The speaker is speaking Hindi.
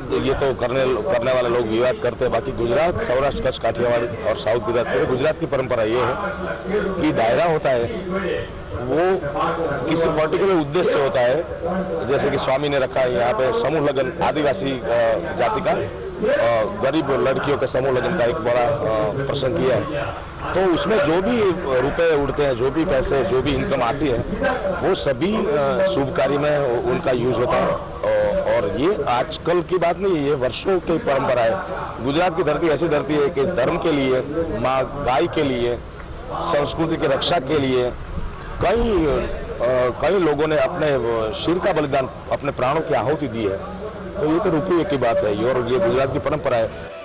ये तो करने वाले लोग विवाद करते हैं। बाकी गुजरात, सौराष्ट्र, कच्छ, काठियावाड़ और साउथ गुजरात की परंपरा ये है कि डायरा होता है वो किसी पर्टिकुलर उद्देश्य से होता है। जैसे कि स्वामी ने रखा है यहाँ पे समूह लगन, आदिवासी जाति का गरीब लड़कियों के समूह लगन का एक बड़ा प्रसंग किया है। तो उसमें जो भी रुपए उड़ते हैं, जो भी पैसे, जो भी इनकम आती है, वो सभी शुभ कार्य में उनका यूज होता है। और ये आजकल की बात नहीं है, ये वर्षों की परंपरा है। गुजरात की धरती ऐसी धरती है कि धर्म के लिए, माँ गाय के लिए, संस्कृति की रक्षा के लिए कई लोगों ने अपने सिर का बलिदान, अपने प्राणों की आहुति दी है। तो ये तो रुकी हुई की बात है और ये गुजरात की परंपरा है।